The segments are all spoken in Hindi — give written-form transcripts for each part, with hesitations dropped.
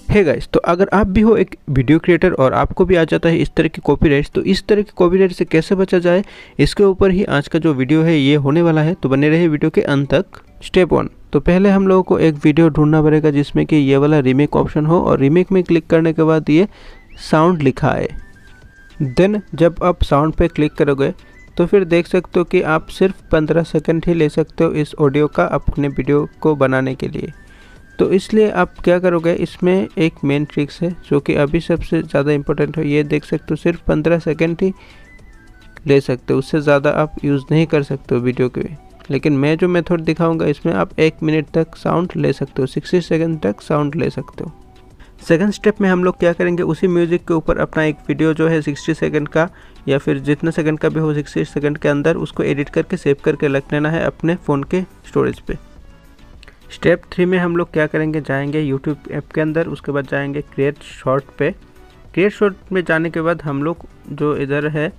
हे गाइस, तो अगर आप भी हो एक वीडियो क्रिएटर और आपको भी आ जाता है इस तरह की कॉपीराइट्स, तो इस तरह की कॉपीराइट से कैसे बचा जाए, इसके ऊपर ही आज का जो वीडियो है ये होने वाला है। तो बने रहे वीडियो के अंत तक। स्टेप 1, तो पहले हम लोगों को एक वीडियो ढूंढना पड़ेगा जिसमें कि ये वाला रीमेक ऑप्शन हो और रीमेक में क्लिक करने के बाद ये साउंड लिखा है। देन जब आप साउंड पे क्लिक करोगे तो फिर देख सकते हो कि आप सिर्फ 15 सेकंड ही ले सकते हो इस ऑडियो का अपने वीडियो को बनाने के लिए। तो इसलिए आप क्या करोगे, इसमें एक मेन ट्रिक्स है जो कि अभी सबसे ज़्यादा इम्पोर्टेंट है। ये देख सकते हो सिर्फ 15 सेकंड ही ले सकते हो, उससे ज़्यादा आप यूज़ नहीं कर सकते हो वीडियो के। लेकिन मैं जो मेथड दिखाऊंगा इसमें आप 1 मिनट तक साउंड ले सकते हो, 60 सेकंड तक साउंड ले सकते हो। सेकंड स्टेप में हम लोग क्या करेंगे, उसी म्यूज़िक के ऊपर अपना एक वीडियो जो है 60 सेकंड का या फिर जितना सेकंड का भी हो 60 सेकंड के अंदर उसको एडिट करके सेव करके रख लेना है अपने फ़ोन के स्टोरेज पे। स्टेप 3 में हम लोग क्या करेंगे, जाएंगे यूट्यूब ऐप के अंदर, उसके बाद जाएंगे क्रिएट शॉर्ट पे। क्रिएट शॉर्ट में जाने के बाद हम लोग जो इधर है,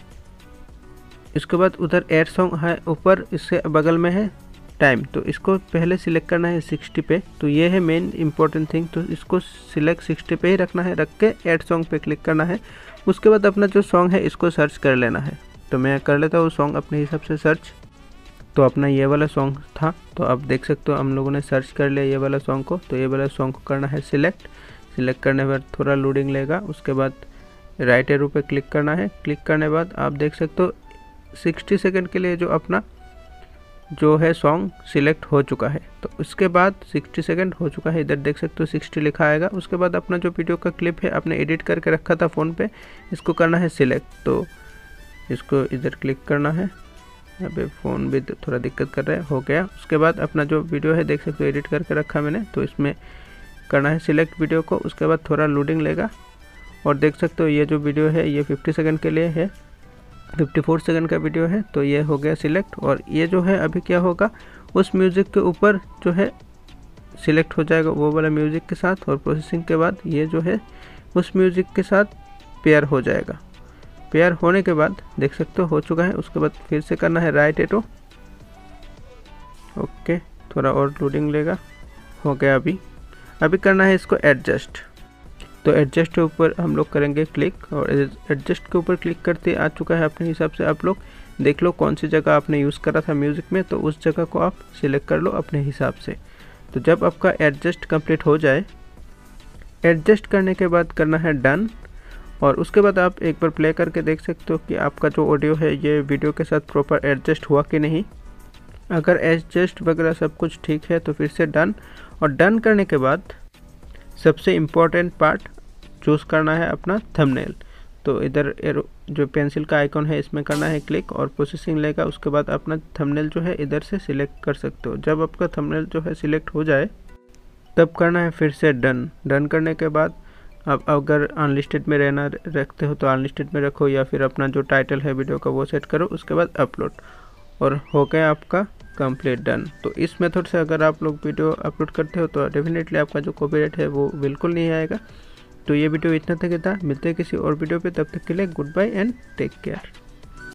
इसके बाद उधर ऐड सॉन्ग है ऊपर, इसके बगल में है टाइम, तो इसको पहले सिलेक्ट करना है 60 पे। तो ये है मेन इंपॉर्टेंट थिंग, तो इसको सिलेक्ट 60 पे ही रखना है, रख के ऐड सॉन्ग पे क्लिक करना है। उसके बाद अपना जो सॉन्ग है इसको सर्च कर लेना है। तो मैं कर लेता हूँ सॉन्ग अपने हिसाब से सर्च। तो अपना ये वाला सॉन्ग था, तो आप देख सकते हो हम लोगों ने सर्च कर लिया ये वाला सॉन्ग को। तो ये वाला सॉन्ग को करना है सिलेक्ट। सिलेक्ट करने पर थोड़ा लोडिंग लेगा, उसके बाद राइट एरो पे क्लिक करना है। क्लिक करने के बाद आप देख सकते हो 60 सेकंड के लिए जो अपना जो है सॉन्ग सिलेक्ट हो चुका है। तो उसके बाद 60 सेकंड हो चुका है, इधर देख सकते हो 60 लिखा आएगा। उसके बाद अपना जो वीडियो का क्लिप है आपने एडिट करके रखा था फ़ोन पे, इसको करना है सिलेक्ट। तो इसको इधर क्लिक करना है, अभी फ़ोन भी थोड़ा दिक्कत कर रहा है, हो गया। उसके बाद अपना जो वीडियो है देख सकते हो एडिट करके रखा मैंने, तो इसमें करना है सिलेक्ट वीडियो को। उसके बाद थोड़ा लोडिंग लेगा और देख सकते हो ये जो वीडियो है ये 50 सेकंड के लिए है, 54 सेकंड का वीडियो है। तो ये हो गया सिलेक्ट। और ये जो है अभी क्या होगा, उस म्यूज़िक के ऊपर जो है सिलेक्ट हो जाएगा वो वाला म्यूज़िक के साथ, और प्रोसेसिंग के बाद ये जो है उस म्यूज़िक के साथ पेयर हो जाएगा। पेयर होने के बाद देख सकते हो चुका है। उसके बाद फिर से करना है राइट एरो, ओके, थोड़ा और लोडिंग लेगा, हो गया। अभी करना है इसको एडजस्ट। तो एडजस्ट के ऊपर हम लोग करेंगे क्लिक, और एडजस्ट के ऊपर क्लिक करते आ चुका है अपने हिसाब से। आप लोग देख लो कौन सी जगह आपने यूज़ करा था म्यूज़िक में, तो उस जगह को आप सिलेक्ट कर लो अपने हिसाब से। तो जब आपका एडजस्ट कंप्लीट हो जाए, एडजस्ट करने के बाद करना है डन। और उसके बाद आप एक बार प्ले करके देख सकते हो कि आपका जो ऑडियो है ये वीडियो के साथ प्रॉपर एडजस्ट हुआ कि नहीं। अगर एडजस्ट वगैरह सब कुछ ठीक है तो फिर से डन। और डन करने के बाद सबसे इम्पोर्टेंट पार्ट चूज़ करना है अपना थंबनेल। तो इधर एरो जो पेंसिल का आइकॉन है इसमें करना है क्लिक और प्रोसेसिंग लेगा। उसके बाद अपना थंबनेल जो है इधर से सिलेक्ट कर सकते हो। जब आपका थंबनेल जो है सिलेक्ट हो जाए तब करना है फिर से डन। डन करने के बाद अब अगर अनलिस्टेड में रहना रखते हो तो अनलिस्टेड में रखो, या फिर अपना जो टाइटल है वीडियो का वो सेट करो। उसके बाद अपलोड, और हो गया आपका कंप्लीट डन। तो इस मेथड से अगर आप लोग वीडियो अपलोड करते हो तो डेफिनेटली आपका जो कॉपीराइट है वो बिल्कुल नहीं आएगा। तो ये वीडियो इतना तक था, मिलते हैं किसी और वीडियो पे, तब तक के लिए good bye and take care.